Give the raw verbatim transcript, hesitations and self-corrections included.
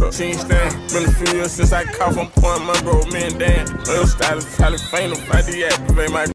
up. She ain't stand. Been a few years since I cough, I'm pouring my bro, man, damn. Real style is probably faint if I deactivate my